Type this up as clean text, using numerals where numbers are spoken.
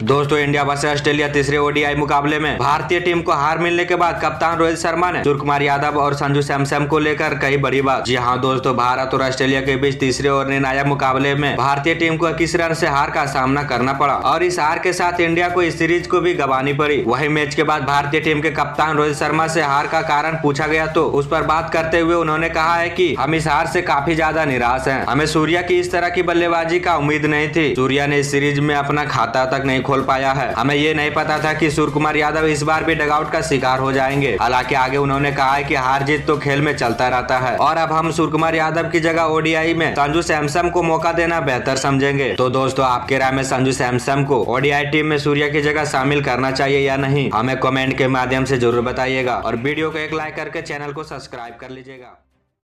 दोस्तों India versus Australia तीसरे ODI मुकाबले में भारतीय टीम को हार मिलने के बाद कप्तान रोहित शर्मा ने सूर्यकुमार यादव और संजू सैमसन को लेकर कही बड़ी बात। जी हां दोस्तों, भारत और ऑस्ट्रेलिया के बीच तीसरे और निर्णायक मुकाबले में भारतीय टीम को 21 रन से हार का सामना करना पड़ा और इस हार के साथ इंडिया को इस सीरीज को भी गंवानी पड़ी। वही मैच के बाद भारतीय टीम के कप्तान रोहित शर्मा से हार का कारण पूछा गया तो उस पर बात करते हुए उन्होंने कहा है कि हम इस हार से काफी ज्यादा निराश हैं। हमें सूर्या की इस तरह की बल्लेबाजी का उम्मीद नहीं थी। सूर्या ने इस सीरीज में अपना खाता तक नहीं खोल पाया है। हमें ये नहीं पता था कि सूर्यकुमार यादव इस बार भी डगआउट का शिकार हो जाएंगे। हालांकि आगे उन्होंने कहा है कि हार जीत तो खेल में चलता रहता है और अब हम सूर्यकुमार यादव की जगह ओडीआई में संजू सैमसन को मौका देना बेहतर समझेंगे। तो दोस्तों आपके राय में संजू सैमसन को ओडीआई टीम में सूर्या की जगह शामिल करना चाहिए या नहीं, हमें कमेंट के माध्यम से जरूर बताइएगा और वीडियो को एक लाइक करके चैनल को सब्सक्राइब कर लीजिएगा।